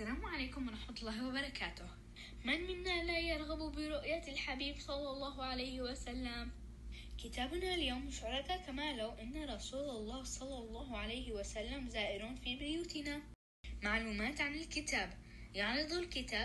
السلام عليكم ورحمة الله وبركاته. من منا لا يرغب برؤية الحبيب صلى الله عليه وسلم؟ كتابنا اليوم يشعرك كما لو أن رسول الله صلى الله عليه وسلم زائر في بيوتنا. معلومات عن الكتاب: يعرض الكتاب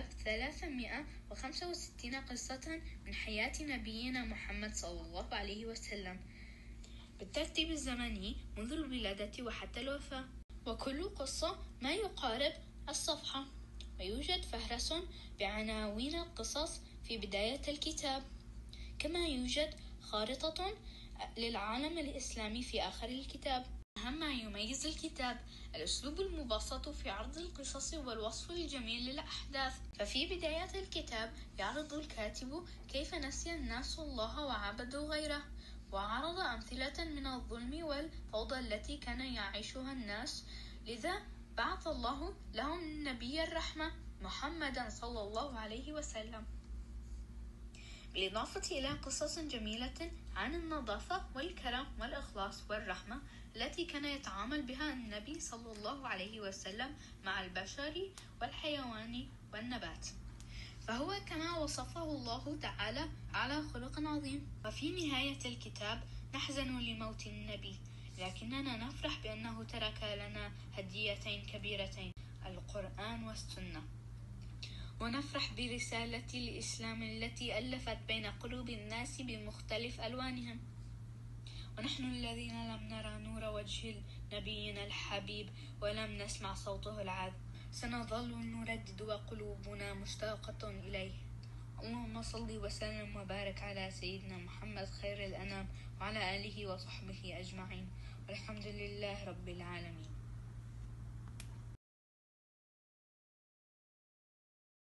365 قصة من حياة نبينا محمد صلى الله عليه وسلم بالترتيب الزمني منذ الولادة وحتى الوفاة، وكل قصة ما يقارب الصفحة، ويوجد فهرس بعناوين القصص في بداية الكتاب، كما يوجد خارطة للعالم الإسلامي في آخر الكتاب. أهم ما يميز الكتاب الأسلوب المبسط في عرض القصص والوصف الجميل للأحداث. ففي بداية الكتاب يعرض الكاتب كيف نسي الناس الله وعبدوا غيره، وعرض أمثلة من الظلم والفوضى التي كان يعيشها الناس، لذا بعث الله لهم نبي الرحمة محمدا صلى الله عليه وسلم، بالإضافة إلى قصص جميلة عن النظافة والكرم والإخلاص والرحمة التي كان يتعامل بها النبي صلى الله عليه وسلم مع البشر والحيوان والنبات، فهو كما وصفه الله تعالى على خلق عظيم. وفي نهاية الكتاب نحزن لموت النبي، لكننا نفرح بأنه ترك لنا هديتين كبيرتين: القرآن والسنة، ونفرح برسالة الإسلام التي ألفت بين قلوب الناس بمختلف ألوانهم. ونحن الذين لم نرى نور وجه نبينا الحبيب ولم نسمع صوته العذب سنظل نردد وقلوبنا مشتاقة إليه. اللهم صل وسلم وبارك على سيدنا محمد خير الأنام وعلى آله وصحبه أجمعين، والحمد لله رب العالمين.